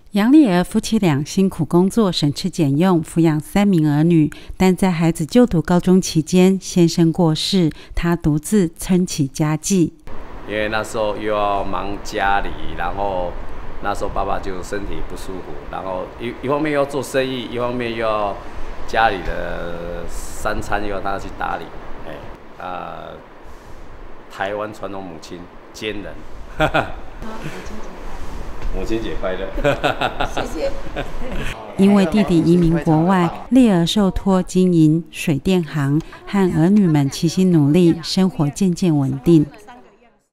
杨丽儿夫妻俩辛苦工作，省吃俭用，抚养3名儿女。但在孩子就读高中期间，先生过世，她独自撑起家计。 因为那时候又要忙家里，然后那时候爸爸就身体不舒服，然后一方面要做生意，一方面又要家里的3餐又要他去打理。台湾传统母亲坚韧。母亲节快乐！ 谢谢。 因为弟弟移民国外，丽儿受托经营水电行，和儿女们齐心努力，生活渐渐稳定。